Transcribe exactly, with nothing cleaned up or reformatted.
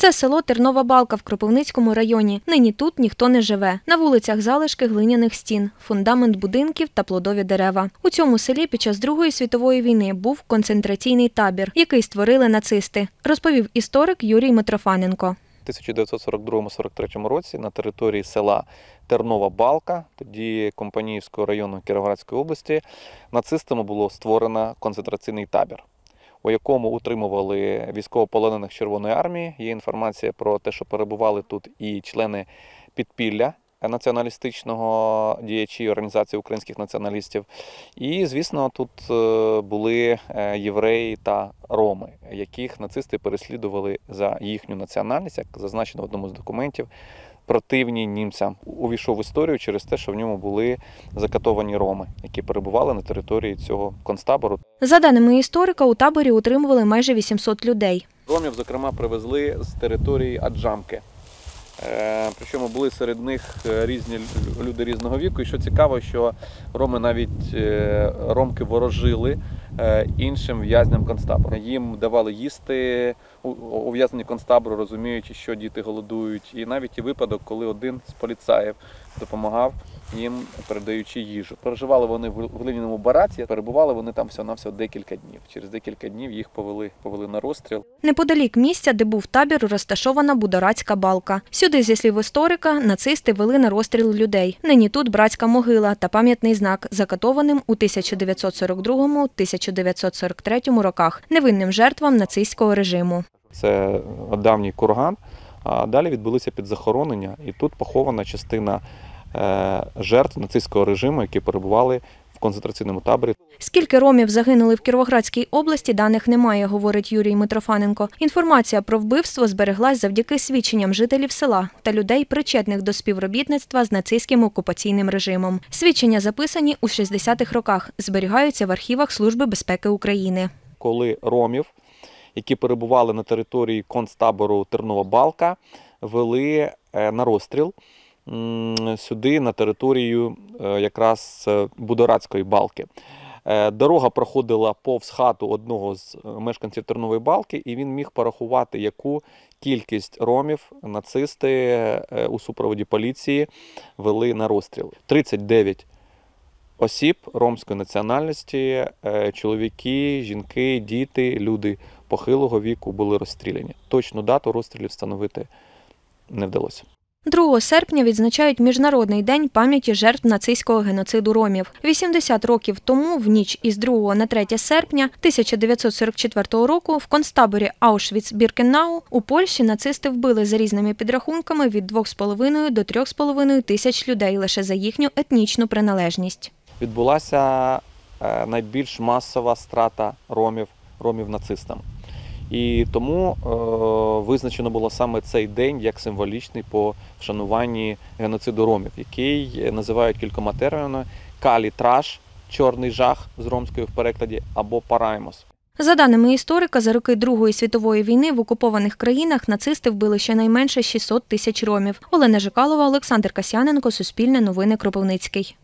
Це село Тернова Балка в Кропивницькому районі. Нині тут ніхто не живе. На вулицях залишки глиняних стін, фундамент будинків та плодові дерева. У цьому селі під час Другої світової війни був концентраційний табір, який створили нацисти, розповів історик Юрій Митрофаненко. У тисяча дев'ятсот сорок другому — сорок третьому році на території села Тернова Балка, тоді Компанійського району Кіровоградської області, нацистами було створено концентраційний табір, у якому утримували військовополонених Червоної армії. Є інформація про те, що перебували тут і члени підпілля націоналістичного діячі організації українських націоналістів. І, звісно, тут були євреї та роми, яких нацисти переслідували за їхню національність, як зазначено в одному з документів. Противні німцям увійшов в історію через те, що в ньому були закатовані роми, які перебували на території цього концтабору. За даними історика, у таборі утримували майже вісімсот людей. Ромів, зокрема, привезли з території Аджамки. Причому були серед них різні люди різного віку. І що цікаво, що роми навіть ромки ворожили іншим в'язням концтабору. Їм давали їсти ув'язнені концтабору, розуміючи, що діти голодують. І навіть і випадок, коли один з поліцаїв допомагав їм, передаючи їжу. Проживали вони в глиняному бараці, перебували вони там всього-навсього декілька днів. Через декілька днів їх повели, повели на розстріл. Неподалік місця, де був табір, розташована Будорацька балка. Сюди, зі слів історика, нацисти вели на розстріл людей. Нині тут братська могила та пам'ятний знак, закатованим у тисяча дев'ятсот сорок другому — тисяча дев'ятсот сорок третьому роках невинним жертвам нацистського режиму. Це давній курган, а далі відбулися підзахоронення, і тут похована частина жертв нацистського режиму, які перебували в концентраційному таборі. Скільки ромів загинули в Кіровоградській області, даних немає, говорить Юрій Митрофаненко. Інформація про вбивство збереглась завдяки свідченням жителів села та людей, причетних до співробітництва з нацистським окупаційним режимом. Свідчення записані у шістдесятих роках, зберігаються в архівах Служби безпеки України. Коли ромів, які перебували на території концтабору Тернова Балка, вели на розстріл сюди, на територію якраз Будорацької балки. Дорога проходила повз хату одного з мешканців Тернової Балки, і він міг порахувати, яку кількість ромів нацисти у супроводі поліції вели на розстріл. тридцять дев'ять осіб ромської національності, чоловіки, жінки, діти, люди похилого віку були розстріляні. Точну дату розстрілів встановити не вдалося. другого серпня відзначають Міжнародний день пам'яті жертв нацистського геноциду ромів. вісімдесят років тому, в ніч із другого на третє серпня тисяча дев'ятсот сорок четвертого року, в концтаборі Аушвіц-Біркенау у Польщі нацисти вбили за різними підрахунками від двох з половиною до трьох з половиною тисяч людей лише за їхню етнічну приналежність. Відбулася найбільш масова страта ромів, ромів нацистам. І тому е, визначено було саме цей день як символічний по вшануванні геноциду ромів, який називають кількома термінами: калі-траш, чорний жах з ромською в перекладі, або параймос. За даними історика, за роки Другої світової війни в окупованих країнах нацисти вбили щонайменше шістсот тисяч ромів. Олена Жикалова, Олександр Касьяненко, Суспільне новини, Кропивницький.